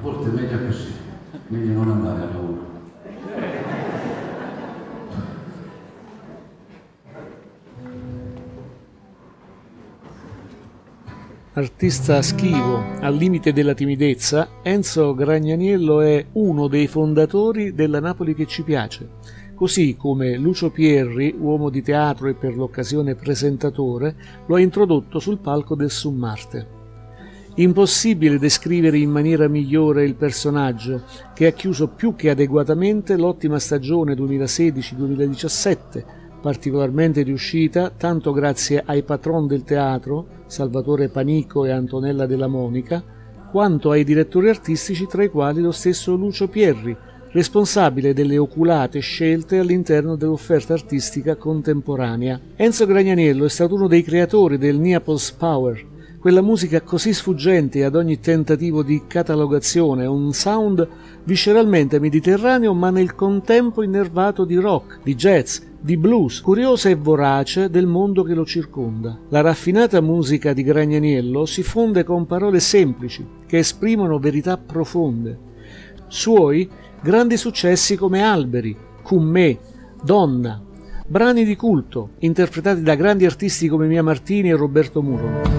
forse è meglio così, meglio non andare a lavoro. Artista schivo, al limite della timidezza, Enzo Gragnaniello è uno dei fondatori della Napoli che ci piace, così come Lucio Pierri, uomo di teatro e per l'occasione presentatore, lo ha introdotto sul palco del Summarte. Impossibile descrivere in maniera migliore il personaggio, che ha chiuso più che adeguatamente l'ottima stagione 2016-2017, particolarmente riuscita tanto grazie ai patron del teatro, Salvatore Panico e Antonella Della Monica, quanto ai direttori artistici, tra i quali lo stesso Lucio Pierri, responsabile delle oculate scelte all'interno dell'offerta artistica contemporanea. Enzo Gragnaniello è stato uno dei creatori del Naples Power, quella musica così sfuggente ad ogni tentativo di catalogazione, un sound visceralmente mediterraneo ma nel contempo innervato di rock, di jazz, di blues, curiosa e vorace del mondo che lo circonda. La raffinata musica di Gragnaniello si fonde con parole semplici che esprimono verità profonde. Suoi grandi successi come Alberi, Con me, Donna, brani di culto interpretati da grandi artisti come Mia Martini e Roberto Muro.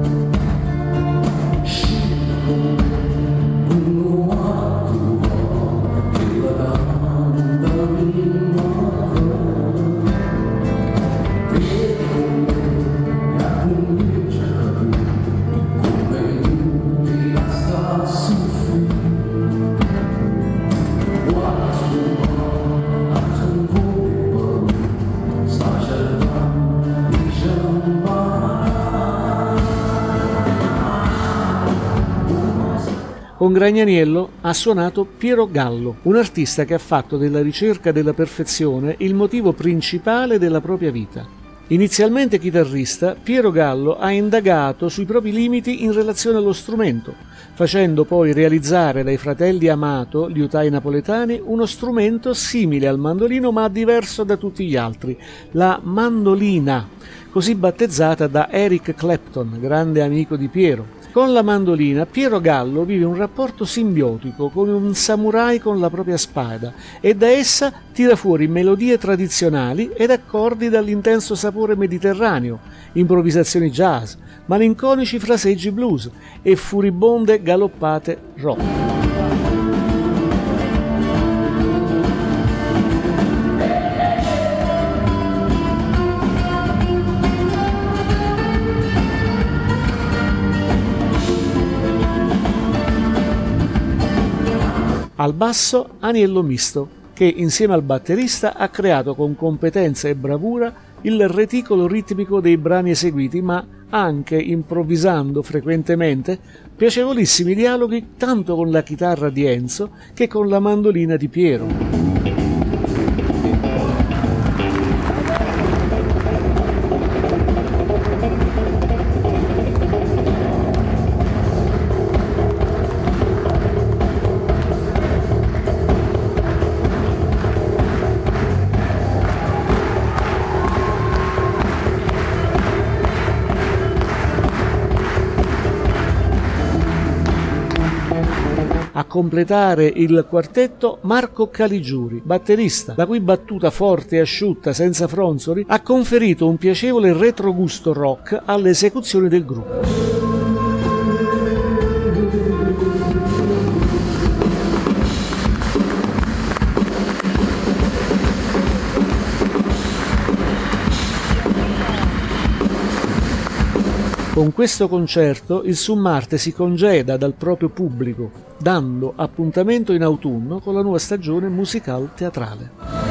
Con Gragnaniello ha suonato Piero Gallo, un artista che ha fatto della ricerca della perfezione il motivo principale della propria vita. Inizialmente chitarrista, Piero Gallo ha indagato sui propri limiti in relazione allo strumento, facendo poi realizzare dai fratelli Amato, liutai napoletani, uno strumento simile al mandolino ma diverso da tutti gli altri, la mandolina, così battezzata da Eric Clapton, grande amico di Piero. Con la mandolina Piero Gallo vive un rapporto simbiotico come un samurai con la propria spada e da essa tira fuori melodie tradizionali ed accordi dall'intenso sapore mediterraneo, improvvisazioni jazz, malinconici fraseggi blues e furibonde galoppate rock. Al basso Aniello Misto, che insieme al batterista ha creato con competenza e bravura il reticolo ritmico dei brani eseguiti, ma anche improvvisando frequentemente piacevolissimi dialoghi tanto con la chitarra di Enzo che con la mandolina di Piero. A completare il quartetto Marco Caligiuri, batterista, la cui battuta forte e asciutta senza fronzoli ha conferito un piacevole retrogusto rock alle esecuzioni del gruppo. Con questo concerto il Summarte si congeda dal proprio pubblico, dando appuntamento in autunno con la nuova stagione musical teatrale.